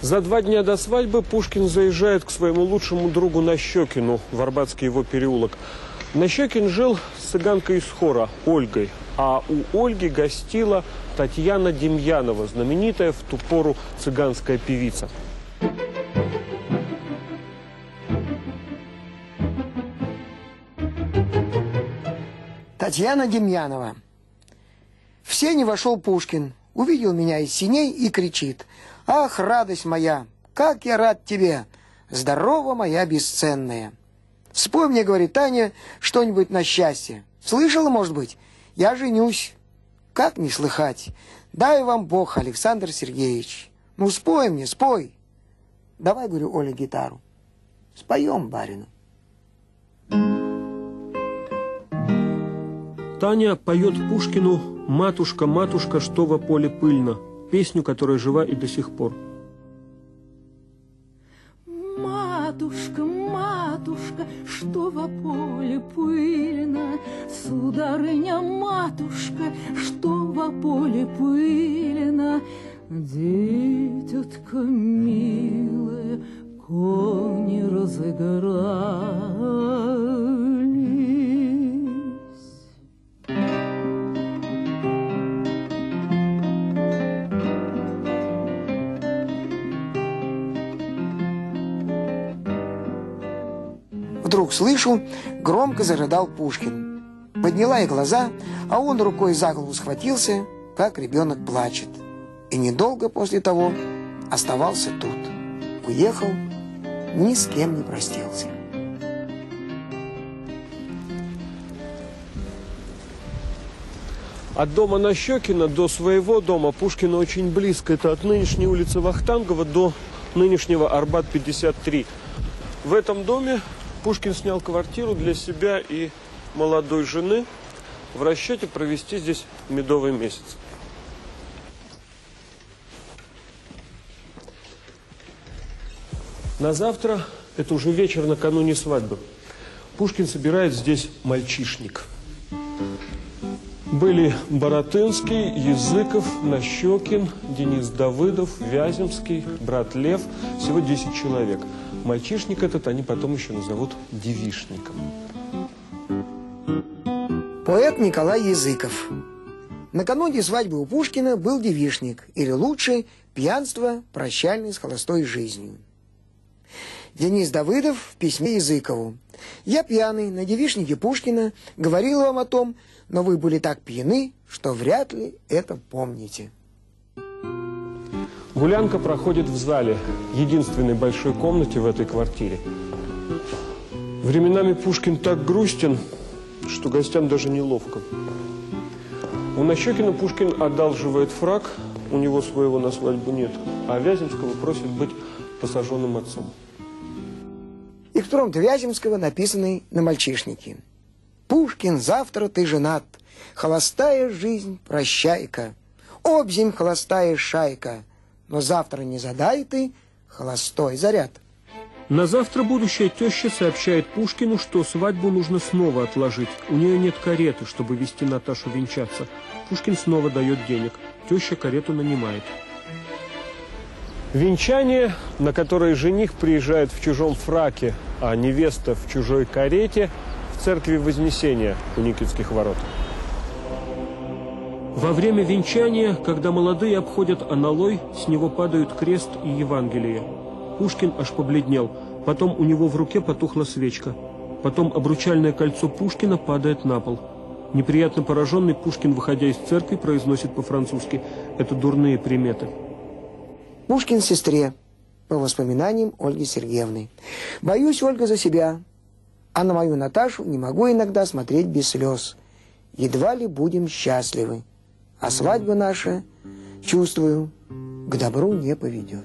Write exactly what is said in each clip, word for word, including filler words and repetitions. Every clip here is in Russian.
За два дня до свадьбы Пушкин заезжает к своему лучшему другу Нащекину в Арбатский его переулок. Нащекин жил с цыганкой из хора, Ольгой. А у Ольги гостила Татьяна Демьянова, знаменитая в ту пору цыганская певица. Татьяна Демьянова. В сени вошел Пушкин, увидел меня из сеней и кричит: «Ах, радость моя, как я рад тебе! Здорова моя бесценная! Спой мне, — говорит Таня, — что-нибудь на счастье. Слышала, может быть? Я женюсь. Как не слыхать? Дай вам Бог, Александр Сергеевич. Ну, спой мне, спой. Давай, — говорю, — Оле, гитару. Споем барину». Таня поет Пушкину «Матушка, матушка, что во поле пыльно», песню, которая жива и до сих пор. Матушка, матушка, что во поле пыльно, сударыня, матушка, что во поле пыльно, дитятка милая, кони разыгрались. Вдруг слышу, громко зарыдал Пушкин. Подняла я глаза, а он рукой за голову схватился, как ребенок плачет. И недолго после того оставался тут. Уехал, ни с кем не простился. От дома Нащекина до своего дома Пушкина очень близко. Это от нынешней улицы Вахтангова до нынешнего Арбат пятьдесят три. В этом доме Пушкин снял квартиру для себя и молодой жены в расчете провести здесь медовый месяц. На завтра, это уже вечер накануне свадьбы, Пушкин собирает здесь мальчишник. Были Баратынский, Языков, Нащекин, Денис Давыдов, Вяземский, брат Лев. Всего десять человек. Мальчишник этот они потом еще назовут девишником. Поэт Николай Языков. Накануне свадьбы у Пушкина был девишник, или лучше пьянство, прощальное с холостой жизнью. Денис Давыдов в письме Языкову. «Я пьяный, на девишнике Пушкина, говорил вам о том, но вы были так пьяны, что вряд ли это помните». Гулянка проходит в зале, единственной большой комнате в этой квартире. Временами Пушкин так грустен, что гостям даже неловко. У Нащекина Пушкин одалживает фрак, у него своего на свадьбу нет, а Вяземского просит быть посаженным отцом. Экспромт Вяземского, написанный на мальчишнике. «Пушкин, завтра ты женат, холостая жизнь, прощай-ка, обземь холостая шайка, но завтра не задай ты холостой заряд». На завтра будущая теща сообщает Пушкину, что свадьбу нужно снова отложить. У нее нет кареты, чтобы везти Наташу венчаться. Пушкин снова дает денег. Теща карету нанимает. Венчание, на которое жених приезжает в чужом фраке, а невеста в чужой карете, в церкви Вознесения у Никитских ворот. Во время венчания, когда молодые обходят аналой, с него падают крест и Евангелие. Пушкин аж побледнел. Потом у него в руке потухла свечка. Потом обручальное кольцо Пушкина падает на пол. Неприятно пораженный Пушкин, выходя из церкви, произносит по-французски: «Это дурные приметы». Пушкин сестре, по воспоминаниям Ольги Сергеевны. «Боюсь, Ольга, за себя, а на мою Наташу не могу иногда смотреть без слез. Едва ли будем счастливы, а свадьба наша, чувствую, к добру не поведет».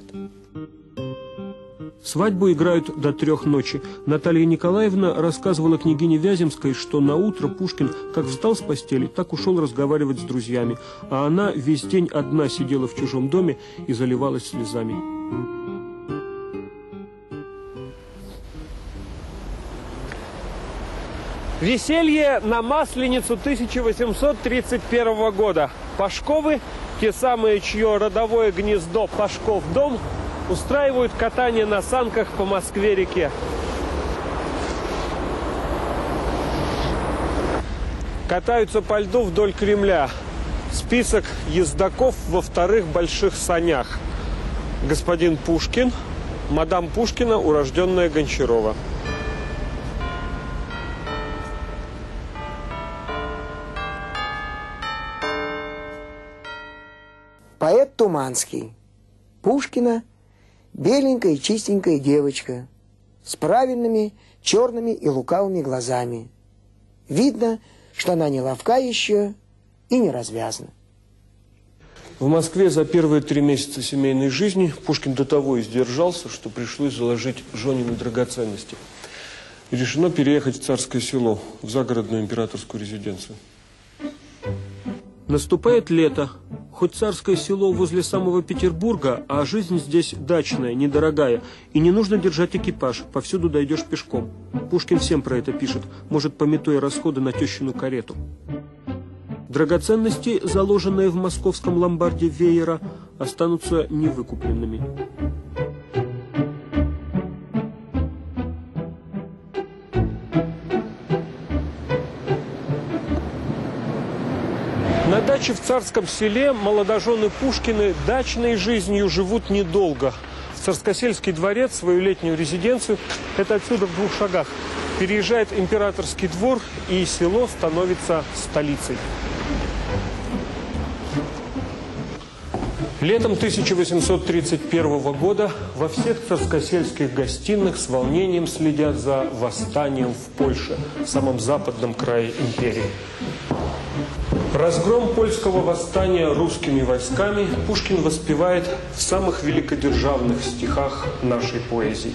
Свадьбу играют до трех ночи. Наталья Николаевна рассказывала княгине Вяземской, что на утро Пушкин как встал с постели, так ушел разговаривать с друзьями, а она весь день одна сидела в чужом доме и заливалась слезами. Веселье на Масленицу тысяча восемьсот тридцать первого года. Пашковы, те самые, чье родовое гнездо Пашков дом, устраивают катание на санках по Москве-реке. Катаются по льду вдоль Кремля. Список ездаков во вторых больших санях. Господин Пушкин, мадам Пушкина, урожденная Гончарова. Поэт Туманский. Пушкина беленькая и чистенькая девочка с правильными черными и лукавыми глазами. Видно, что она не ловка еще и не развязана. В Москве за первые три месяца семейной жизни Пушкин до того издержался, что пришлось заложить женины драгоценности. И решено переехать в Царское Село, в загородную императорскую резиденцию. Наступает лето. Хоть Царское Село возле самого Петербурга, а жизнь здесь дачная, недорогая. И не нужно держать экипаж, повсюду дойдешь пешком. Пушкин всем про это пишет, может, памятуя расходы на тещину карету. Драгоценности, заложенные в московском ломбарде Веера, останутся невыкупленными. На даче в Царском Селе молодожены Пушкины дачной жизнью живут недолго. В Царскосельский дворец, свою летнюю резиденцию, это отсюда в двух шагах, переезжает императорский двор, и село становится столицей. Летом тысяча восемьсот тридцать первого года во всех царскосельских гостиных с волнением следят за восстанием в Польше, в самом западном крае империи. Разгром польского восстания русскими войсками Пушкин воспевает в самых великодержавных стихах нашей поэзии.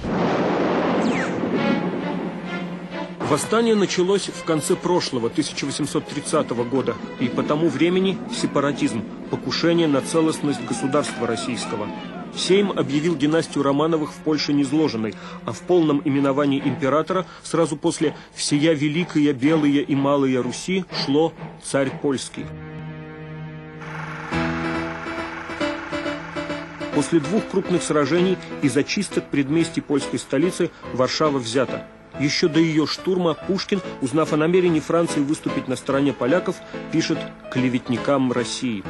Восстание началось в конце прошлого, тысяча восемьсот тридцатого года, и по тому времени сепаратизм, покушение на целостность государства российского. Сейм объявил династию Романовых в Польше низложенной, а в полном именовании императора сразу после «Всея великая, белая и малая Руси» шло «Царь польский». После двух крупных сражений и зачисток предместий польской столицы Варшава взята. Еще до ее штурма Пушкин, узнав о намерении Франции выступить на стороне поляков, пишет клеветникам России.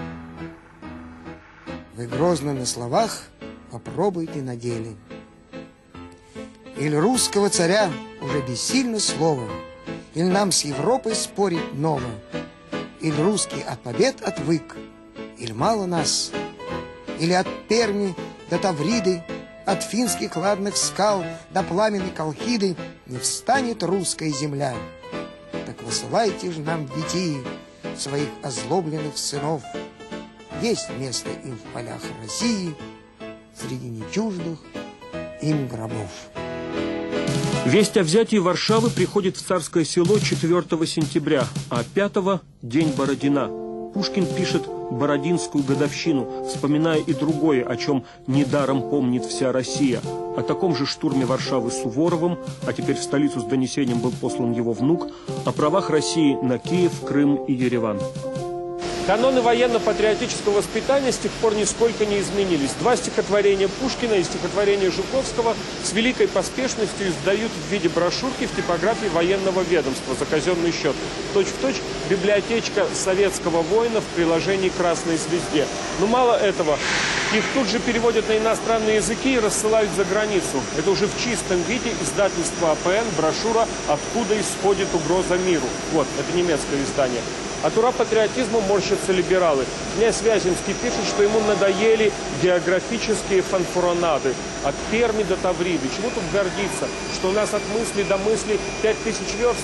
Вы грозно на словах, попробуйте на деле. Или русского царя уже бессильно слово, или нам с Европой спорить ново, или русский от побед отвык, или мало нас, или от Перми до Тавриды, от финских ладных скал до пламенной Колхиды не встанет русская земля. Так высылайте же нам детей, своих озлобленных сынов. Есть место им в полях России, среди нечуждых им гробов. Весть о взятии Варшавы приходит в Царское Село четвёртого сентября, а пятого – день Бородина. Пушкин пишет «Бородинскую годовщину», вспоминая и другое, о чем недаром помнит вся Россия. О таком же штурме Варшавы Суворовым, а теперь в столицу с донесением был послан его внук, о правах России на Киев, Крым и Ереван. Каноны военно-патриотического воспитания с тех пор нисколько не изменились. Два стихотворения Пушкина и стихотворения Жуковского с великой поспешностью издают в виде брошюрки в типографии военного ведомства за казенный счет. Точь-в-точь библиотечка советского воина в приложении к «Красной звезде». Но мало этого, их тут же переводят на иностранные языки и рассылают за границу. Это уже в чистом виде издательство АПН, брошюра «Откуда исходит угроза миру». Вот, это немецкое издание. От ура-патриотизму морщатся либералы. Князь Вяземский пишет, что ему надоели географические фанфуронады. От Перми до Тавриды. Чему тут гордиться? Что у нас от мысли до мысли пять тысяч верст?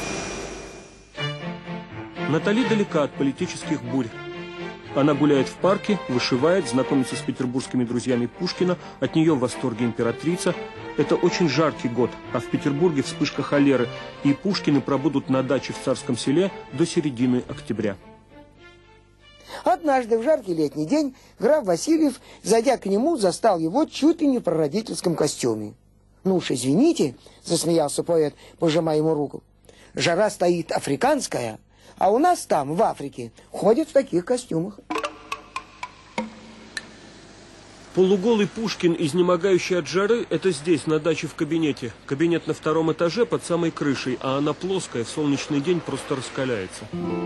Натали далека от политических бурь. Она гуляет в парке, вышивает, знакомится с петербургскими друзьями Пушкина, от нее в восторге императрица. Это очень жаркий год, а в Петербурге вспышка холеры, и Пушкины пробудут на даче в Царском Селе до середины октября. Однажды в жаркий летний день граф Васильев, зайдя к нему, застал его чуть ли не в прародительском костюме. «Ну уж извините», — засмеялся поэт, пожимая ему руку, «жара стоит африканская, а у нас там, в Африке, ходят в таких костюмах». Полуголый Пушкин, изнемогающий от жары, это здесь, на даче в кабинете. Кабинет на втором этаже под самой крышей, а она плоская, в солнечный день просто раскаляется.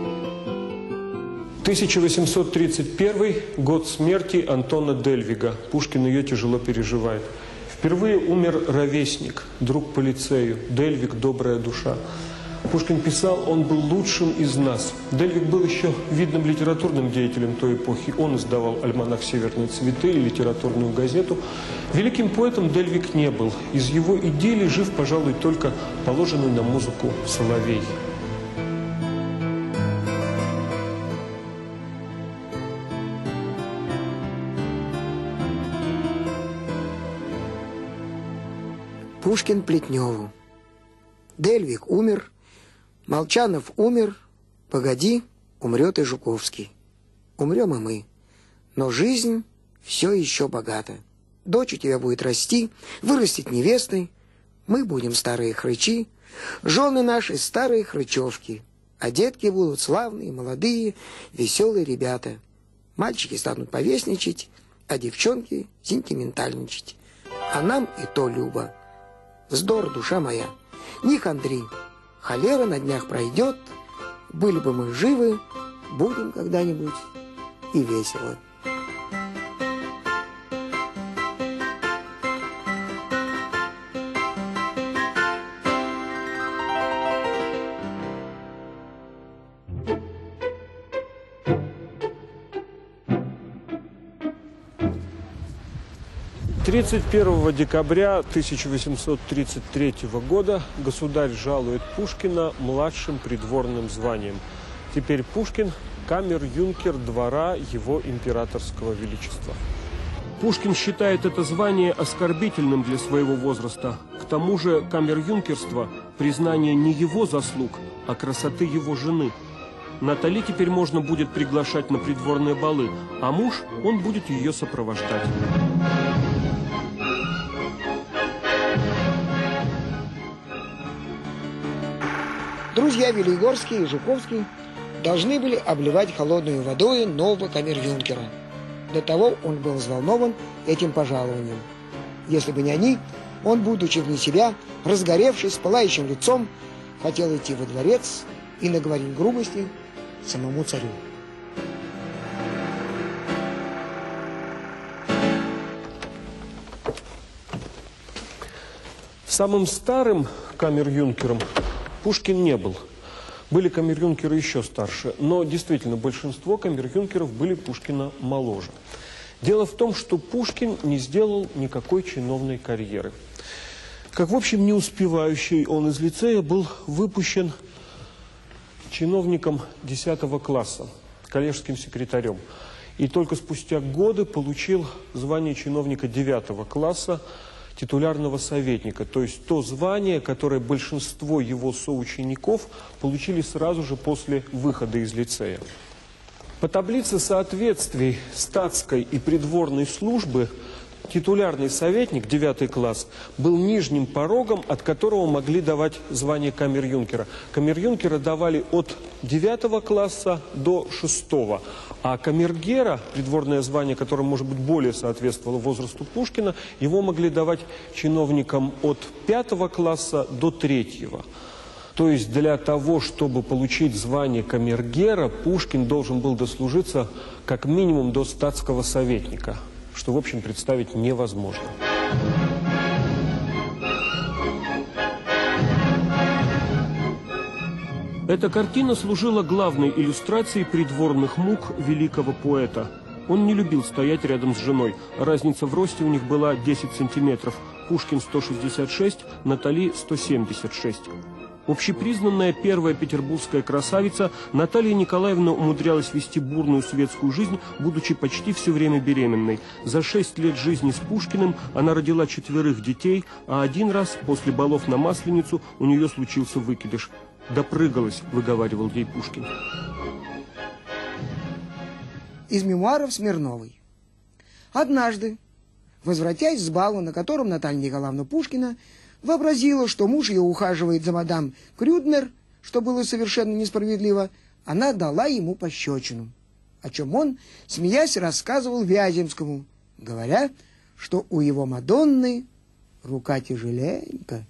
тысяча восемьсот тридцать первый год смерти Антона Дельвига. Пушкин ее тяжело переживает. Впервые умер ровесник, друг по лицею, Дельвиг «Добрая душа». Пушкин писал, он был лучшим из нас. Дельвиг был еще видным литературным деятелем той эпохи. Он издавал альманах «Северные цветы» и литературную газету. Великим поэтом Дельвиг не был. Из его идиллии жив, пожалуй, только положенный на музыку соловей. Пушкин Плетневу. Дельвиг умер, Молчанов умер, погоди, умрет и Жуковский. Умрем и мы, но жизнь все еще богата. Дочь у тебя будет расти, вырастет невестой, мы будем старые хрычи, жены наши старые хрычевки, а детки будут славные, молодые, веселые ребята. Мальчики станут повесничать, а девчонки сентиментальничать. А нам и то любо. Вздор, душа моя, не хандри, холера на днях пройдет, были бы мы живы, будем когда-нибудь и весело. тридцать первого декабря тысяча восемьсот тридцать третьего года государь жалует Пушкина младшим придворным званием. Теперь Пушкин – камер-юнкер двора его императорского величества. Пушкин считает это звание оскорбительным для своего возраста. К тому же камер-юнкерство – признание не его заслуг, а красоты его жены. Натали теперь можно будет приглашать на придворные балы, а муж, он будет ее сопровождать. Друзья Велигорский и Жуковский должны были обливать холодной водой нового камер-юнкера. До того он был взволнован этим пожалованием. Если бы не они, он, будучи вне себя, разгоревшись, с пылающим лицом, хотел идти во дворец и наговорить грубости самому царю. Самым старым камер-юнкером Пушкин не был. Были камер-юнкеры еще старше, но действительно большинство камер-юнкеров были Пушкина моложе. Дело в том, что Пушкин не сделал никакой чиновной карьеры. Как, в общем, не успевающий он из лицея был выпущен чиновником десятого класса, коллежским секретарем. И только спустя годы получил звание чиновника девятого класса, титулярного советника, то есть то звание, которое большинство его соучеников получили сразу же после выхода из лицея. По таблице соответствий статской и придворной службы титулярный советник, девятый класс, был нижним порогом, от которого могли давать звание камер-юнкера. Камер-юнкера давали от девятого класса до шестого, а камергера, придворное звание, которое, может быть, более соответствовало возрасту Пушкина, его могли давать чиновникам от пятого класса до третьего. То есть для того, чтобы получить звание камергера, Пушкин должен был дослужиться как минимум до статского советника, что, в общем, представить невозможно. Эта картина служила главной иллюстрацией придворных мук великого поэта. Он не любил стоять рядом с женой. Разница в росте у них была десять сантиметров. Пушкин сто шестьдесят шесть, Натали сто семьдесят шесть. Общепризнанная первая петербургская красавица, Наталья Николаевна умудрялась вести бурную светскую жизнь, будучи почти все время беременной. За шесть лет жизни с Пушкиным она родила четверых детей, а один раз после балов на Масленицу у нее случился выкидыш. «Допрыгалась», — выговаривал ей Пушкин. Из мемуаров Смирновой. Однажды, возвратясь с бала, на котором Наталья Николаевна Пушкина вообразила, что муж ее ухаживает за мадам Крюднер, что было совершенно несправедливо, она дала ему пощечину, о чем он, смеясь, рассказывал Вяземскому. говорят, что у его Мадонны рука тяжеленькая.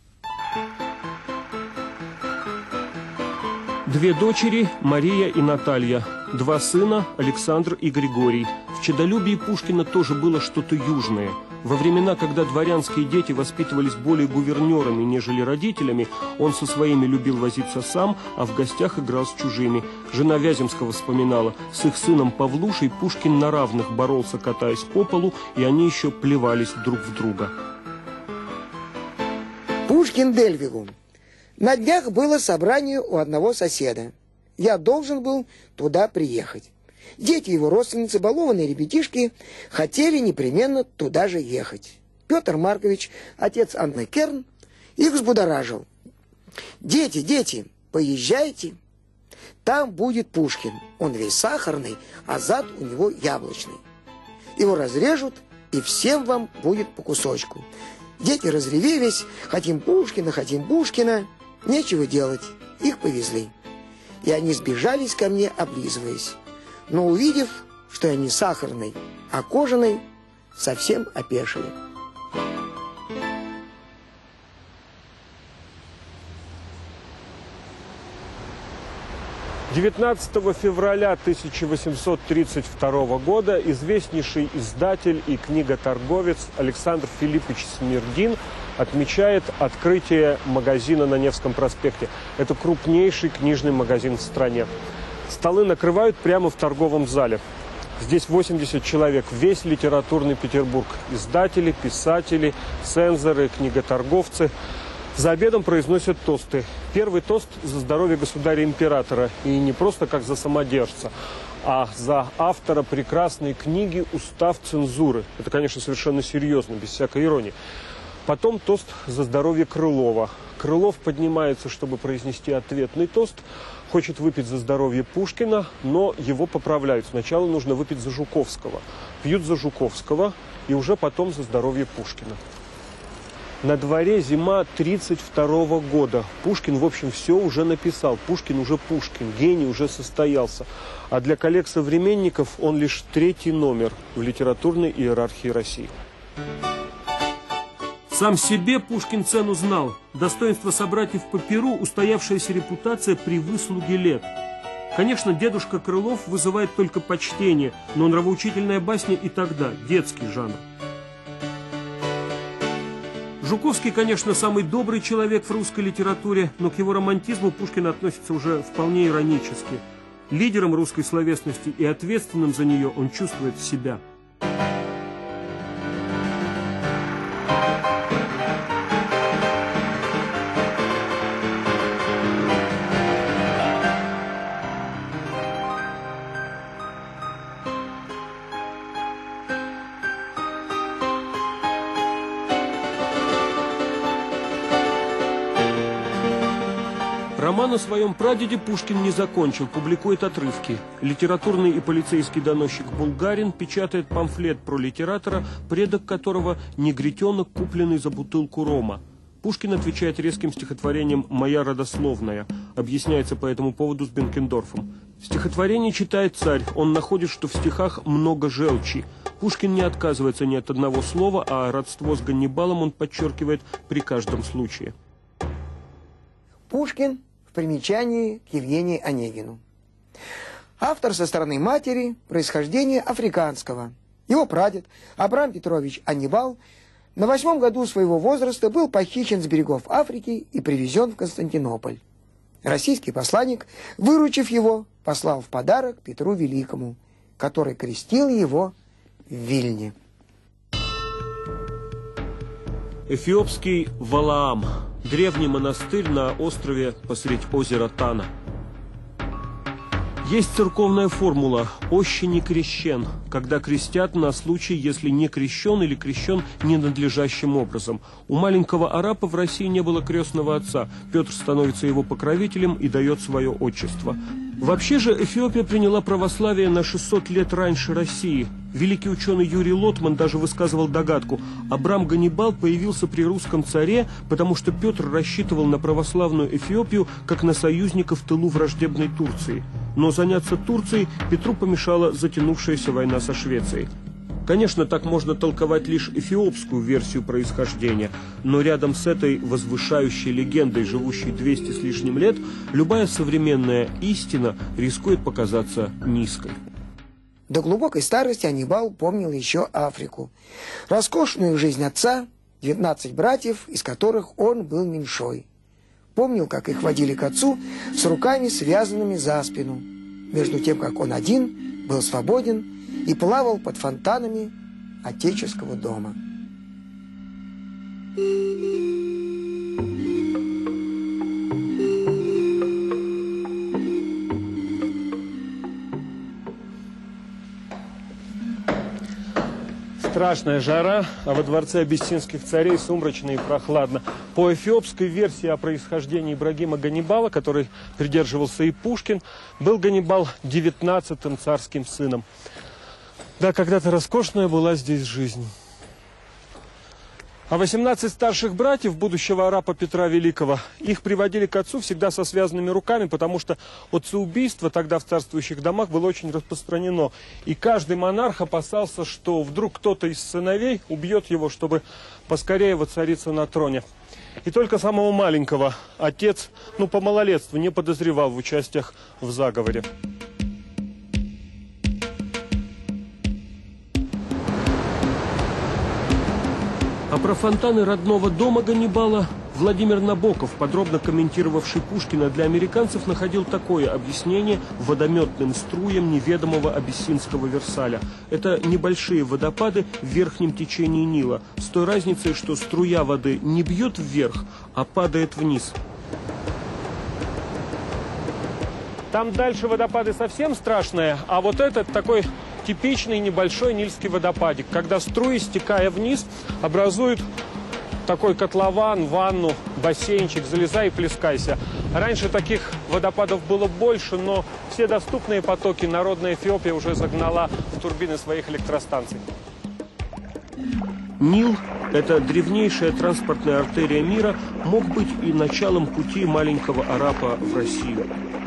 Две дочери, Мария и Наталья. Два сына, Александр и Григорий. В чадолюбии Пушкина тоже было что-то южное. Во времена, когда дворянские дети воспитывались более гувернерами, нежели родителями, он со своими любил возиться сам, а в гостях играл с чужими. Жена Вяземского вспоминала, с их сыном Павлушей Пушкин на равных боролся, катаясь по полу, и они еще плевались друг в друга. Пушкин Дельвигу. На днях было собрание у одного соседа. Я должен был туда приехать. Дети его родственницы, балованные ребятишки, хотели непременно туда же ехать. Петр Маркович, отец Анны Керн, их взбудоражил. «Дети, дети, поезжайте. Там будет Пушкин. Он весь сахарный, а зад у него яблочный. Его разрежут, и всем вам будет по кусочку». Дети разревелись: «Хотим Пушкина, хотим Пушкина». Нечего делать, их повезли. И они сбежались ко мне, облизываясь. Но увидев, что я не сахарный, а кожаный, совсем опешили. девятнадцатого февраля тысяча восемьсот тридцать второго года известнейший издатель и книготорговец Александр Филиппович Смердин отмечает открытие магазина на Невском проспекте. Это крупнейший книжный магазин в стране. Столы накрывают прямо в торговом зале. Здесь восемьдесят человек, весь литературный Петербург. Издатели, писатели, цензоры, книготорговцы. За обедом произносят тосты. Первый тост за здоровье государя-императора. И не просто как за самодержца, а за автора прекрасной книги «Устав цензуры». Это, конечно, совершенно серьезно, без всякой иронии. Потом тост за здоровье Крылова. Крылов поднимается, чтобы произнести ответный тост. Хочет выпить за здоровье Пушкина, но его поправляют. Сначала нужно выпить за Жуковского. Пьют за Жуковского и уже потом за здоровье Пушкина. На дворе зима тридцать второго года. Пушкин, в общем, все уже написал. Пушкин уже Пушкин, гений уже состоялся. А для коллег-современников он лишь третий номер в литературной иерархии России. Сам себе Пушкин цену знал. Достоинство собратьев по перу, устоявшаяся репутация при выслуге лет. Конечно, дедушка Крылов вызывает только почтение, но нравоучительная басня и тогда детский жанр. Жуковский, конечно, самый добрый человек в русской литературе, но к его романтизму Пушкин относится уже вполне иронически. Лидером русской словесности и ответственным за нее он чувствует себя. Роман о своем прадеде Пушкин не закончил, публикует отрывки. Литературный и полицейский доносчик Булгарин печатает памфлет про литератора, предок которого негритенок, купленный за бутылку рома. Пушкин отвечает резким стихотворением «Моя родословная», объясняется по этому поводу с Бенкендорфом. Стихотворение читает царь, он находит, что в стихах много желчи. Пушкин не отказывается ни от одного слова, а родство с Ганнибалом он подчеркивает при каждом случае. Пушкин в примечании к Евгению Онегину. Автор со стороны матери, происхождения африканского. Его прадед Абрам Петрович Аннибал на восьмом году своего возраста был похищен с берегов Африки и привезен в Константинополь. Российский посланник, выручив его, послал в подарок Петру Великому, который крестил его в Вильне. Эфиопский Валаам. Древний монастырь на острове посредь озера Тана. Есть церковная формула «Още не крещен», когда крестят на случай, если не крещен или крещен ненадлежащим образом. У маленького арапа в России не было крестного отца. Петр становится его покровителем и дает свое отчество. Вообще же Эфиопия приняла православие на шестьсот лет раньше России. Великий ученый Юрий Лотман даже высказывал догадку: Абрам Ганнибал появился при русском царе, потому что Петр рассчитывал на православную Эфиопию как на союзника в тылу враждебной Турции. Но заняться Турцией Петру помешала затянувшаяся война со Швецией. Конечно, так можно толковать лишь эфиопскую версию происхождения, но рядом с этой возвышающей легендой, живущей двести с лишним лет, любая современная истина рискует показаться низкой. До глубокой старости Аннибал помнил еще Африку. Роскошную жизнь отца, девятнадцать братьев, из которых он был меньшой. Помнил, как их водили к отцу с руками, связанными за спину, между тем, как он один был свободен и плавал под фонтанами отеческого дома. Страшная жара, а во дворце абиссинских царей сумрачно и прохладно. По эфиопской версии о происхождении Ибрагима Ганнибала, который придерживался и Пушкин, был Ганнибал девятнадцатым царским сыном. Да, когда-то роскошная была здесь жизнь. А восемнадцать старших братьев будущего араба Петра Великого, их приводили к отцу всегда со связанными руками, потому что отцеубийство тогда в царствующих домах было очень распространено. И каждый монарх опасался, что вдруг кто-то из сыновей убьет его, чтобы поскорее воцариться на троне. И только самого маленького отец, ну, по малолетству не подозревал в участиях в заговоре. А про фонтаны родного дома Ганнибала Владимир Набоков, подробно комментировавший Пушкина для американцев, находил такое объяснение водометным струям неведомого абиссинского Версаля. Это небольшие водопады в верхнем течении Нила, с той разницей, что струя воды не бьет вверх, а падает вниз. Там дальше водопады совсем страшные, а вот этот такой типичный небольшой нильский водопадик, когда струи, стекая вниз, образуют такой котлован, ванну, бассейнчик, залезай и плескайся. Раньше таких водопадов было больше, но все доступные потоки народная Эфиопия уже загнала в турбины своих электростанций. Нил, это древнейшая транспортная артерия мира, мог быть и началом пути маленького араба в Россию.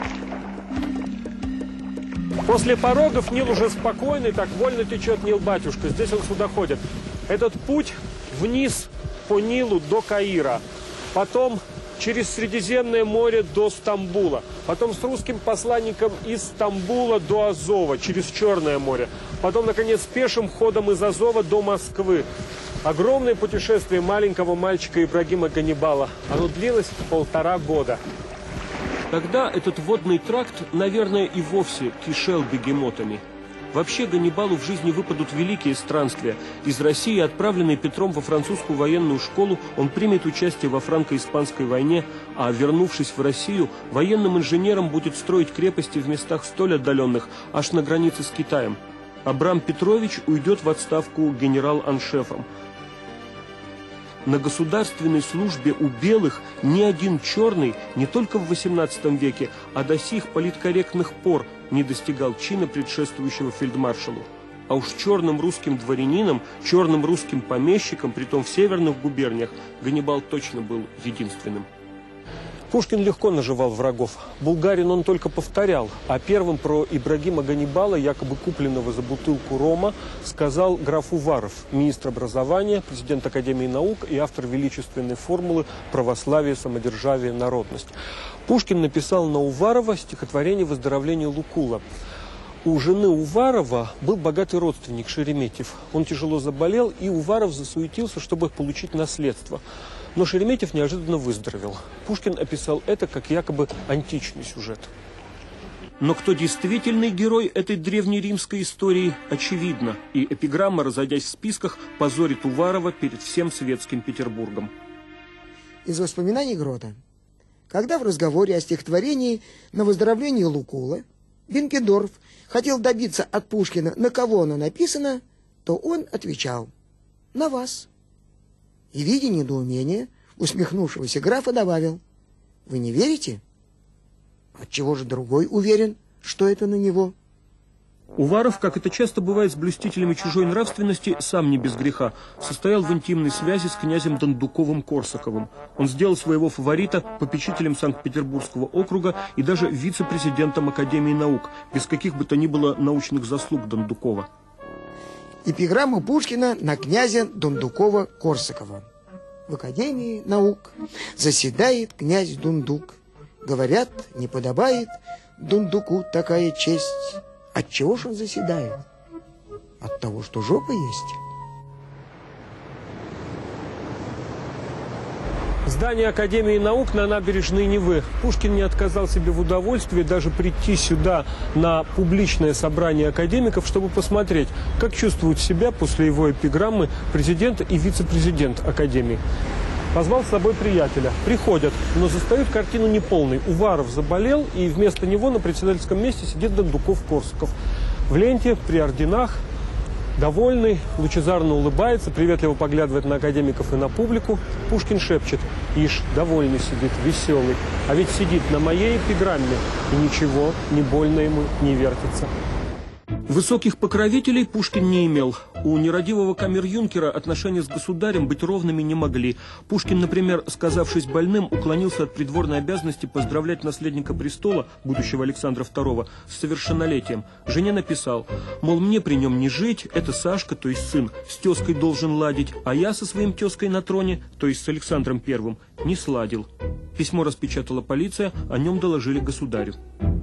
После порогов Нил уже спокойный, так вольно течет Нил-батюшка. Здесь он судоходит. Этот путь вниз по Нилу до Каира. Потом через Средиземное море до Стамбула. Потом с русским посланником из Стамбула до Азова, через Черное море. Потом, наконец, пешим ходом из Азова до Москвы. Огромное путешествие маленького мальчика Ибрагима Ганнибала. Оно длилось полтора года. Тогда этот водный тракт, наверное, и вовсе кишел бегемотами. Вообще Ганнибалу в жизни выпадут великие странствия. Из России, отправленный Петром во французскую военную школу, он примет участие во франко-испанской войне, а, вернувшись в Россию, военным инженером будет строить крепости в местах столь отдаленных, аж на границе с Китаем. Абрам Петрович уйдет в отставку генерал-аншефом. На государственной службе у белых ни один черный не только в восемнадцатом веке, а до сих политкорректных пор не достигал чина, предшествующего фельдмаршалу. А уж черным русским дворянином, черным русским помещиком, притом в северных губерниях, Ганнибал точно был единственным. Пушкин легко наживал врагов. Булгарин он только повторял, а первым про Ибрагима Ганнибала, якобы купленного за бутылку рома, сказал граф Уваров, министр образования, президент Академии наук и автор величественной формулы «Православие, самодержавие, народность». Пушкин написал на Уварова стихотворение «Выздоровление Лукула». У жены Уварова был богатый родственник Шереметьев. Он тяжело заболел, и Уваров засуетился, чтобы получить наследство. Но Шереметьев неожиданно выздоровел. Пушкин описал это как якобы античный сюжет. Но кто действительный герой этой древнеримской истории, очевидно. И эпиграмма, разойдясь в списках, позорит Уварова перед всем светским Петербургом. Из воспоминаний Грота. Когда в разговоре о стихотворении «На выздоровление Лукула» Бенкендорф хотел добиться от Пушкина, на кого оно написано, то он отвечал: «На вас». И, видя недоумение усмехнувшегося графа, добавил: «Вы не верите? Отчего же другой уверен, что это на него?» Уваров, как это часто бывает с блюстителями чужой нравственности, сам не без греха, состоял в интимной связи с князем Дондуковым-Корсаковым. Он сделал своего фаворита попечителем Санкт-Петербургского округа и даже вице-президентом Академии наук, без каких бы то ни было научных заслуг Дондукова. эпиграмму Пушкина на князя Дундукова-Корсакова. В Академии наук заседает князь Дундук. Говорят, не подобает Дундуку такая честь. Отчего ж он заседает? От того, что жопа есть. Здание Академии наук на набережной Невы. Пушкин не отказал себе в удовольствии даже прийти сюда на публичное собрание академиков, чтобы посмотреть, как чувствуют себя после его эпиграммы президент и вице-президент Академии. Позвал с собой приятеля. Приходят, но застают картину неполной. Уваров заболел, и вместо него на председательском месте сидит Дундуков-Корсаков. В ленте, при орденах, довольный, лучезарно улыбается, приветливо поглядывает на академиков и на публику. Пушкин шепчет: «Ишь, довольный сидит, веселый. А ведь сидит на моей эпиграмме, и ничего, не больно ему, не вертится». Высоких покровителей Пушкин не имел. У нерадивого камер-юнкера отношения с государем быть ровными не могли. Пушкин, например, сказавшись больным, уклонился от придворной обязанности поздравлять наследника престола, будущего Александра второго, с совершеннолетием. Жене написал, мол, мне при нем не жить, это Сашка, то есть сын, с тезкой должен ладить, а я со своим тезкой на троне, то есть с Александром первым, не сладил. Письмо распечатала полиция, о нем доложили государю.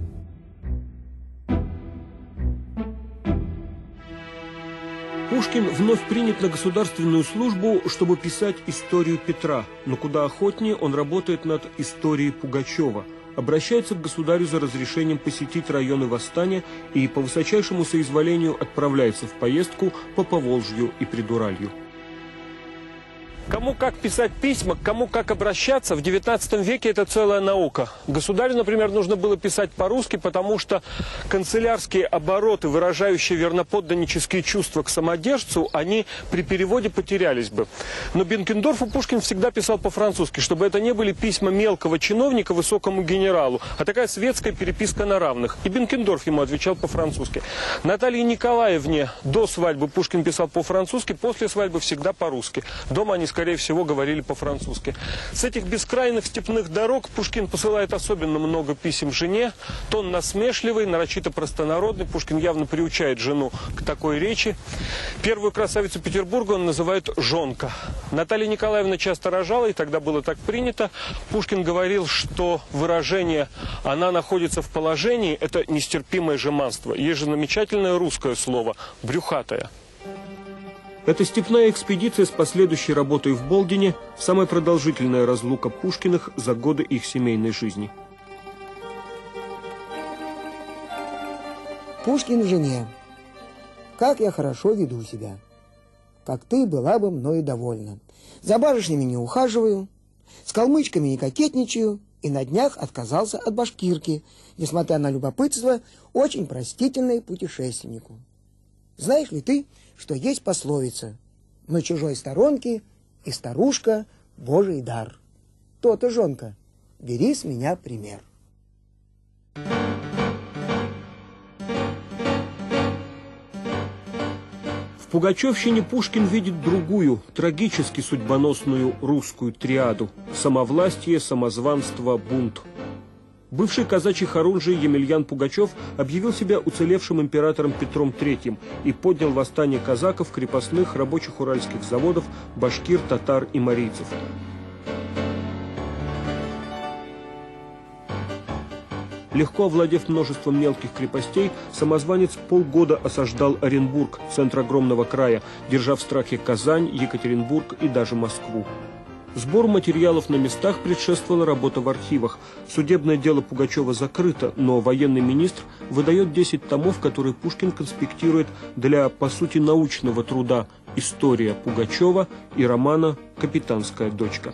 Пушкин вновь принят на государственную службу, чтобы писать историю Петра, но куда охотнее он работает над историей Пугачева. Обращается к государю за разрешением посетить районы восстания и по высочайшему соизволению отправляется в поездку по Поволжью и Придуралью. Кому как писать письма, кому как обращаться, в девятнадцатом веке это целая наука. Государю, например, нужно было писать по-русски, потому что канцелярские обороты, выражающие верноподданнические чувства к самодержцу, они при переводе потерялись бы. Но Бенкендорфу Пушкин всегда писал по-французски, чтобы это не были письма мелкого чиновника высокому генералу, а такая светская переписка на равных. И Бенкендорф ему отвечал по-французски. Наталье Николаевне до свадьбы Пушкин писал по-французски, после свадьбы всегда по-русски. Дома они, скорее всего, говорили по-французски. С этих бескрайных степных дорог Пушкин посылает особенно много писем жене. Тон насмешливый, нарочито простонародный. Пушкин явно приучает жену к такой речи. Первую красавицу Петербурга он называет «жонка». Наталья Николаевна часто рожала, и тогда было так принято. Пушкин говорил, что выражение «она находится в положении» – это нестерпимое жеманство. Есть же замечательное русское слово «брюхатая». Эта степная экспедиция с последующей работой в Болдине – самая продолжительная разлука Пушкиных за годы их семейной жизни. Пушкин жене. Как я хорошо веду себя. Как ты была бы мною довольна. За барышнями не ухаживаю, с калмычками не кокетничаю и на днях отказался от башкирки, несмотря на любопытство, очень простительной путешественнику. Знаешь ли ты, что есть пословица «На чужой сторонке и старушка – Божий дар». То-то, жонка, бери с меня пример. В Пугачевщине Пушкин видит другую, трагически судьбоносную русскую триаду – самовластие, самозванство, бунт. Бывший казачий хорунжий Емельян Пугачев объявил себя уцелевшим императором Петром третьим и поднял восстание казаков, крепостных, рабочих уральских заводов, башкир, татар и марийцев. Легко овладев множеством мелких крепостей, самозванец полгода осаждал Оренбург, центр огромного края, держа в страхе Казань, Екатеринбург и даже Москву. Сбору материалов на местах предшествовала работа в архивах. Судебное дело Пугачева закрыто, но военный министр выдает десять томов, которые Пушкин конспектирует для, по сути, научного труда «История Пугачева» и романа «Капитанская дочка».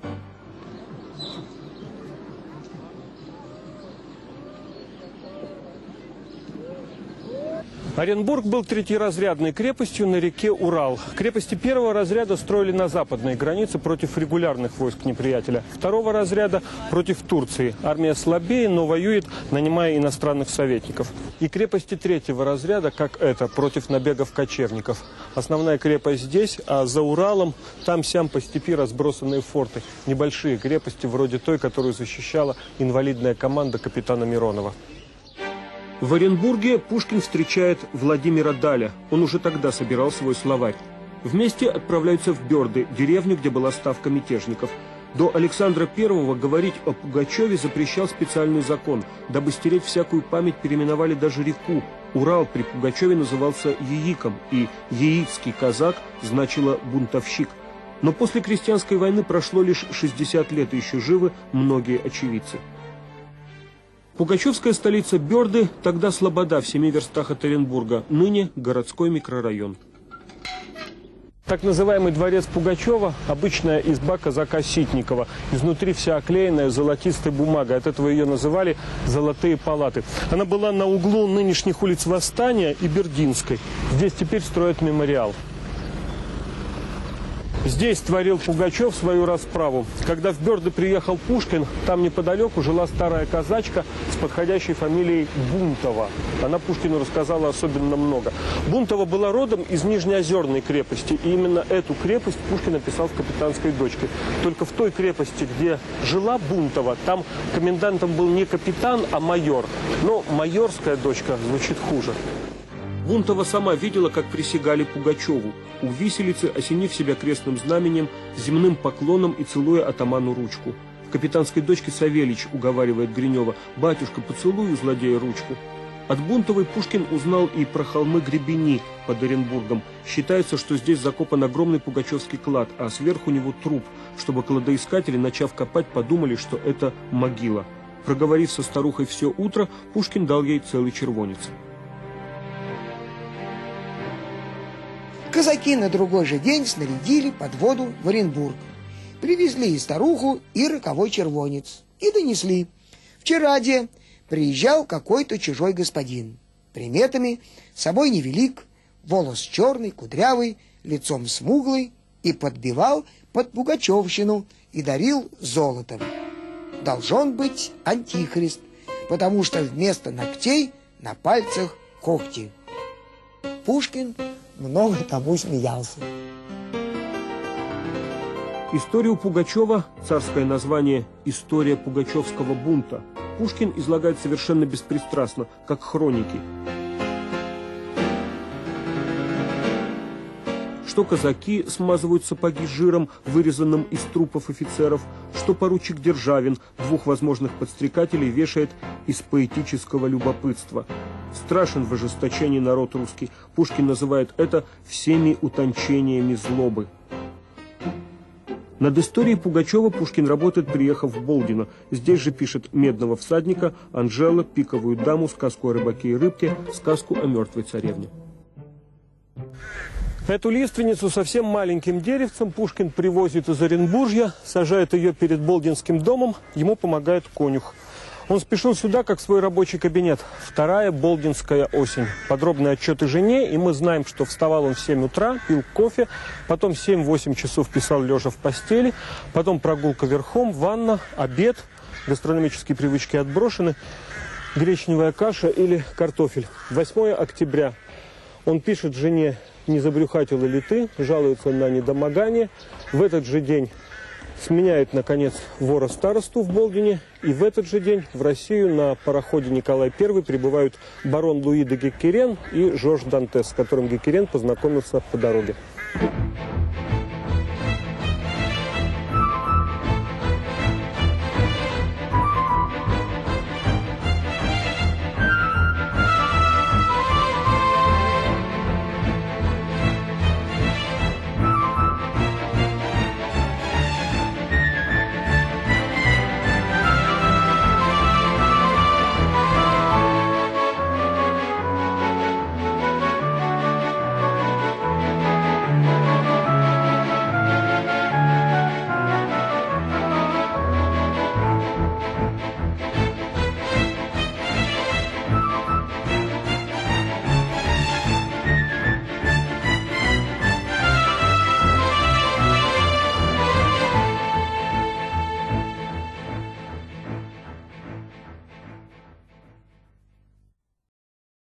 Оренбург был третьеразрядной крепостью на реке Урал. Крепости первого разряда строили на западной границе против регулярных войск неприятеля. Второго разряда против Турции. Армия слабее, но воюет, нанимая иностранных советников. И крепости третьего разряда, как это, против набегов кочевников. Основная крепость здесь, а за Уралом там-сям по степи разбросанные форты. Небольшие крепости, вроде той, которую защищала инвалидная команда капитана Миронова. В Оренбурге Пушкин встречает Владимира Даля. Он уже тогда собирал свой словарь. Вместе отправляются в Бёрды, деревню, где была ставка мятежников. До Александра Первого говорить о Пугачеве запрещал специальный закон. Дабы стереть всякую память, переименовали даже реку. Урал при Пугачеве назывался Яиком, и яицкий казак значило бунтовщик. Но после крестьянской войны прошло лишь шестьдесят лет, и еще живы многие очевидцы. Пугачевская столица Бёрды, тогда Слобода в семи верстах от Оренбурга, ныне городской микрорайон. Так называемый дворец Пугачева – обычная изба казака Ситникова. Изнутри вся оклеенная золотистой бумагой. От этого ее называли «Золотые палаты». Она была на углу нынешних улиц Восстания и Бердинской. Здесь теперь строят мемориал. Здесь творил Пугачев свою расправу. Когда в Бёрды приехал Пушкин, там неподалеку жила старая казачка с подходящей фамилией Бунтова. Она Пушкину рассказала особенно много. Бунтова была родом из Нижнеозерной крепости, и именно эту крепость Пушкин описал в «Капитанской дочке». Только в той крепости, где жила Бунтова, там комендантом был не капитан, а майор. Но майорская дочка звучит хуже. Бунтова сама видела, как присягали Пугачеву. У виселицы, осенив себя крестным знаменем, земным поклоном и целуя атаману ручку. В «Капитанской дочке» Савельич уговаривает Гринева: «Батюшка, поцелуй у злодея ручку». От Бунтовой Пушкин узнал и про холмы Гребени под Оренбургом. Считается, что здесь закопан огромный пугачевский клад, а сверху него труп, чтобы кладоискатели, начав копать, подумали, что это могила. Проговорив со старухой все утро, Пушкин дал ей целый червонец. Казаки на другой же день снарядили подводу в Оренбург. Привезли и старуху, и роковой червонец. И донесли. Вчера-де приезжал какой-то чужой господин. Приметами собой невелик, волос черный, кудрявый, лицом смуглый, и подбивал под пугачевщину и дарил золотом. Должен быть антихрист, потому что вместо ногтей на пальцах когти. Пушкин много тому смеялся. Историю Пугачева, царское название «История пугачевского бунта», Пушкин излагает совершенно беспристрастно, как хроники. Что казаки смазывают сапоги жиром, вырезанным из трупов офицеров, что поручик Державин двух возможных подстрекателей вешает из поэтического любопытства. Страшен в ожесточении народ русский. Пушкин называет это всеми утончениями злобы. Над историей Пугачева Пушкин работает, приехав в Болдино. Здесь же пишет «Медного всадника», «Анжела», «Пиковую даму», сказку о рыбаке и рыбке, сказку о мертвой царевне. Эту лиственницу совсем маленьким деревцем Пушкин привозит из Оренбуржья, сажает ее перед Болдинским домом, ему помогает конюх. Он спешил сюда, как в свой рабочий кабинет. Вторая болдинская осень. Подробные отчеты жене, и мы знаем, что вставал он в семь утра, пил кофе, потом семь-восемь часов писал лежа в постели, потом прогулка верхом, ванна, обед, гастрономические привычки отброшены, гречневая каша или картофель. восьмое октября. Он пишет жене: «Не забрюхатила ли ты?», жалуется на недомогание. В этот же день сменяет, наконец, вора-старосту в Болдине. И в этот же день в Россию на пароходе Николай Первый прибывают барон Луи де Геккерен и Жорж Дантес, с которым Геккерен познакомился по дороге.